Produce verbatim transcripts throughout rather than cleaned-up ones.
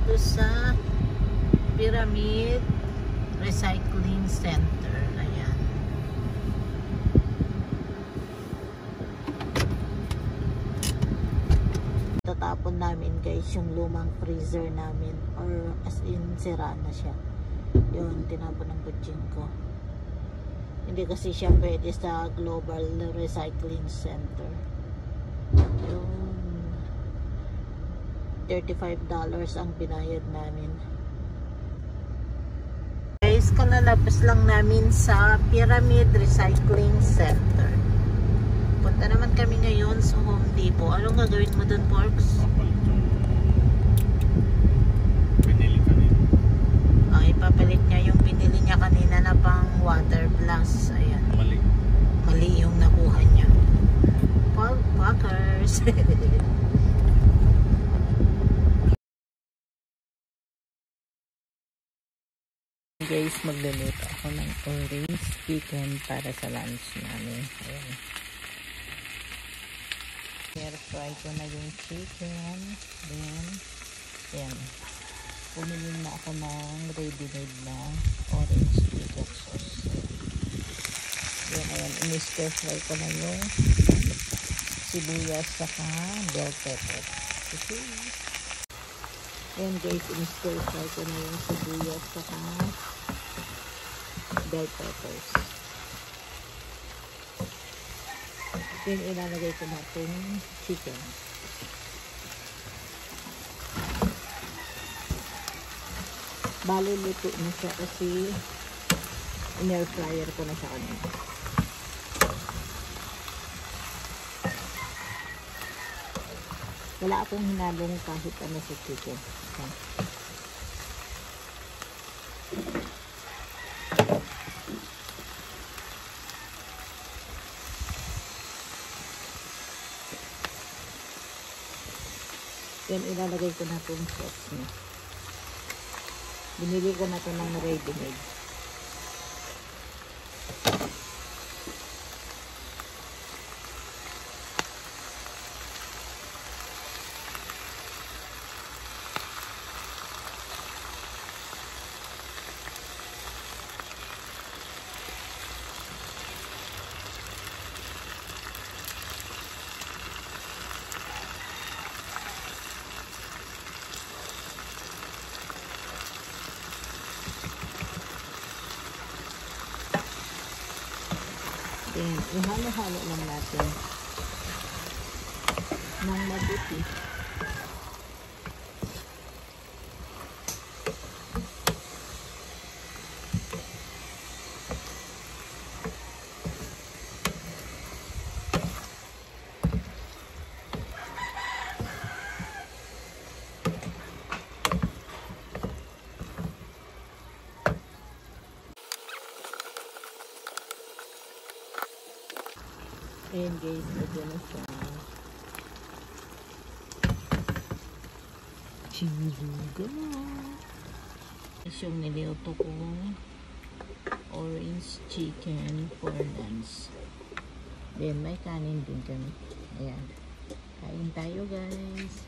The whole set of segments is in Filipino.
dito sa Pyramid Recycling Center. Ayan. Tatapon namin guys yung lumang freezer namin, or as in sira na siya. Yun, tinapon ng kutsing ko. Hindi kasi siya pwede sa Global Recycling Center. Yung thirty-five dollars ang binayad namin. Guys, kalalabas lang namin sa Pyramid Recycling Center. Punta naman kami ngayon sa Home Depot. Anong gagawin mo dun, Porks? Papalit yung binili kanina. Oh, ipapalit niya yung binili niya kanina na pang water plus. Ayan. Mali. Mali yung nakuha niya. Fuckers. Guys, magluluto ako ng orange chicken para sa lunch namin. Ayan. Air fry ko na yung chicken. Then, ayan. Pumili na ako ng ready-made na orange chicken sauce. Then, ayan. In-stir fry ko na yung sibuyas saka bell pepper. Okay. Ayan guys, in-stir fry ko na yung sibuyas saka bell peppers. Then ilalagay ko na itong chicken. Bali luto na siya kasi in-air fryer ko na siya kanina. Wala akong hinalong kahit ano sa chicken. Okay. Yan, ilalagay ko na itong sauce niya. Binili ko na ito ng ready-made. Then, ihalo-halo lang natin ng mabuti. Ayan guys, lagyan na siya. Chizuga na. Ito yung niluto kong orange chicken for lunch. Then may kanin din kami. Ayan. Kain tayo guys.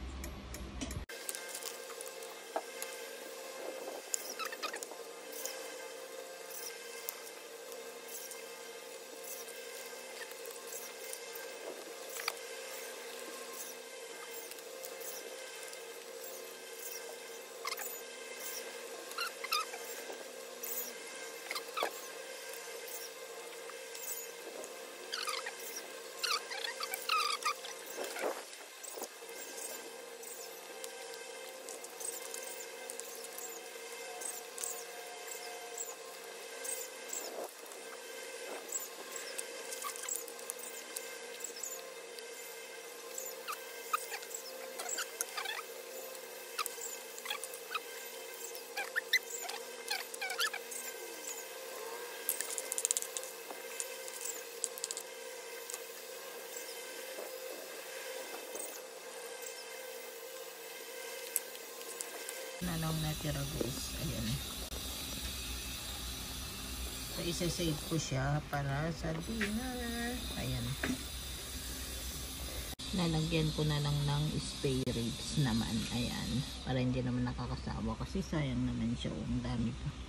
Nanong natira guys. Ayan. So, isa-save ko siya para sa dinner. Ayan. lalagyan ko na lang ng spare ribs naman, ayan, para hindi naman nakakasawa kasi sayang naman siya, ang dami pa.